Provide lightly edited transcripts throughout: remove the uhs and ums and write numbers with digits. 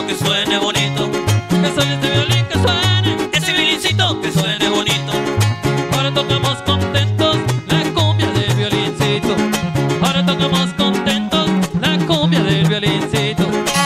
que suene bonito, que suene este violín, que suene ese violincito, que suene bonito. Ahora tocamos contentos la cumbia del violincito. Ahora tocamos contentos la cumbia del violincito.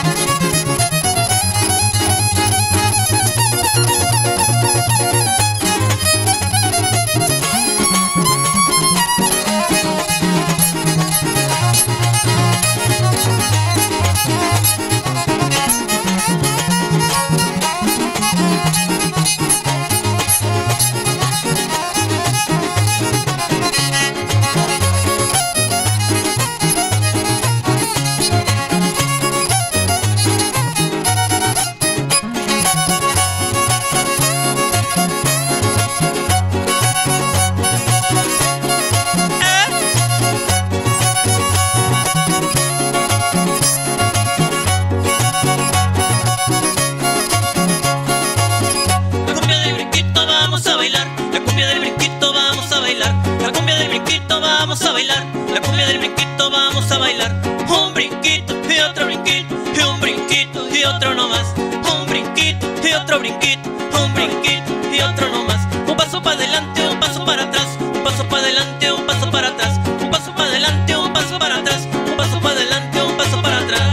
Vamos a bailar, la cumbia del brinquito vamos a bailar. Un brinquito y otro brinquito, y un brinquito y otro no más. Un brinquito y otro brinquito, un brinquito y otro no más. Un paso para adelante, un paso para atrás, un paso para adelante, un paso para atrás, un paso para adelante, un paso para atrás, un paso para adelante, un paso para atrás.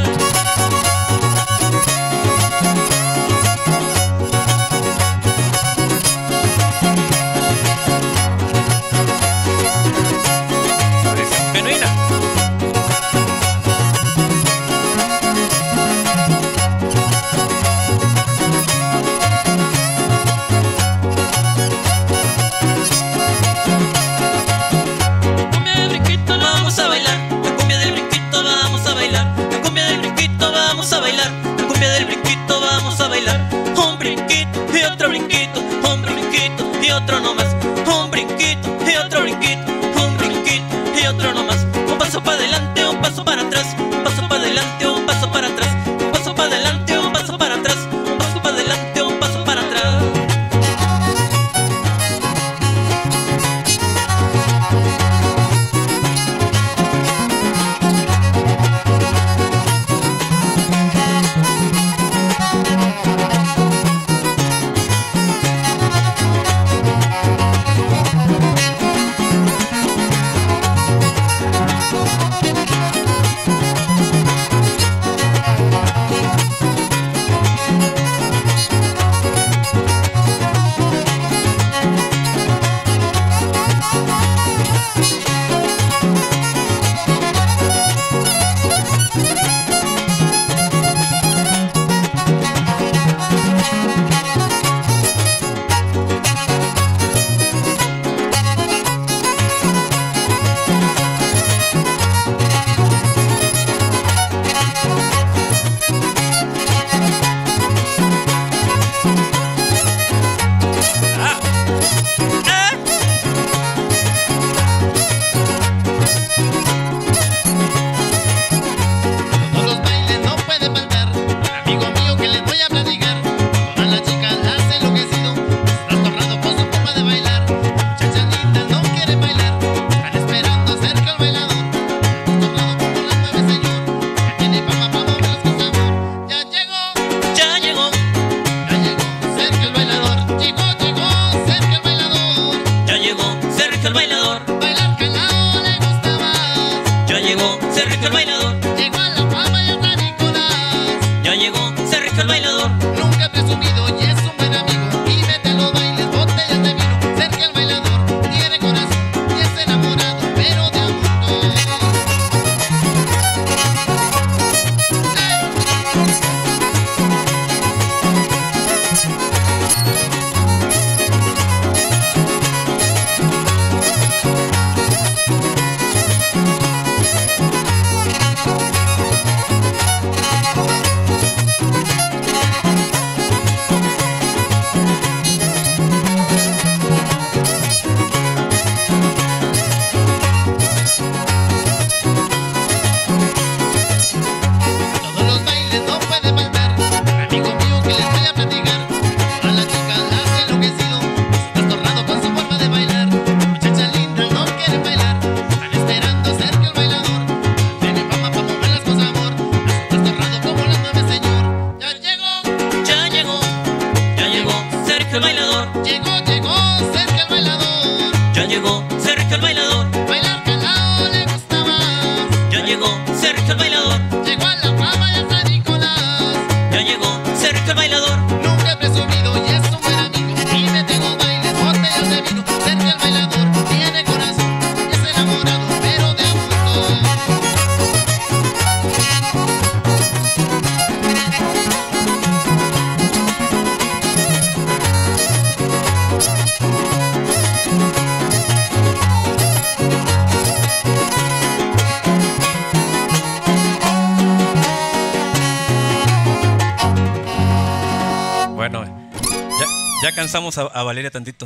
La cumbia del brinquito vamos a bailar. Un brinquito y otro brinquito, un brinquito y otro no más. Un brinquito y otro brinquito, un brinquito y otro no más. Un paso para adelante, un paso para atrás, un paso para adelante, un paso para atrás, un paso para adelante, un paso para atrás, un paso para adelante, un paso para atrás. El bailador, bailar calado le gusta más. ya llegó Sergio el bailador, Llegó a la fama y a San Nicolás. ya llegó Sergio el bailador. Nunca ha presumido y es un buen amigo. Y mete a los bailes botellas de vino. Sergio el bailador tiene corazón y es enamorado, pero de amor no. Hey. Ya cansamos a Valeria tantito.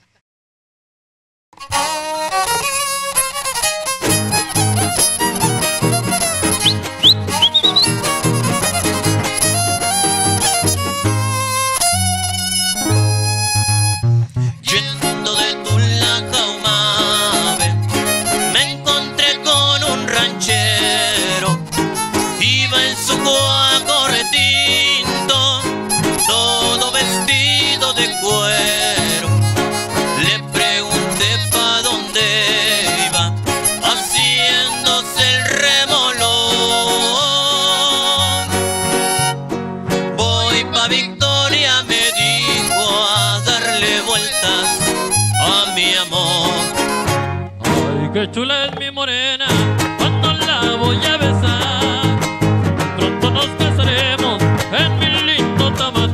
Yendo de Tulajahumave, me encontré con un ranchero. Iba en su guaco retinto, todo vestido de cuero. Le pregunté pa' dónde iba, haciéndose el remolón. Voy pa' Victoria, me dijo, a darle vueltas a mi amor. Ay, qué chula es mi morena, cuando la voy a besar. Pronto nos casaremos en mi lindo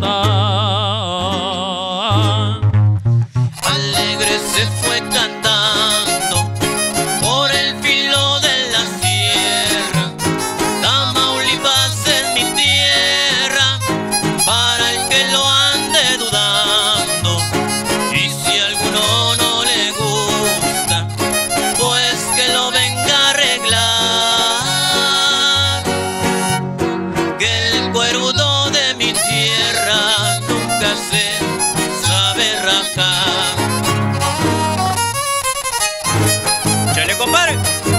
Tamatá. Alegre se fue cantando por el filo de la sierra. Tamaulipas es mi tierra, para el que lo ande dudando. Y si a alguno no le gusta, pues que lo venga a arreglar. Que el cuerudo de mi tierra nunca se sabe rajar. ¡Chale, compadre!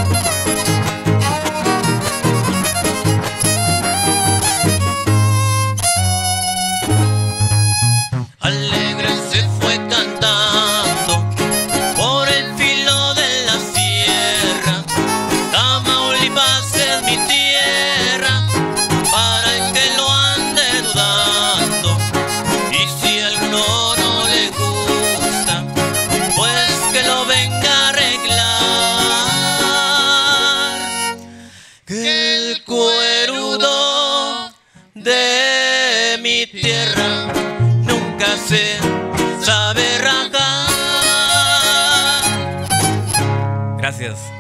Alegre se fue cantando por el filo de la sierra. Tamaulipas es mi tierra, para el que lo ande dudando. Y si a alguno no le gusta, pues que lo venga a arreglar. Que el cuerudo de mi tierra nunca se sabe rajar. Gracias.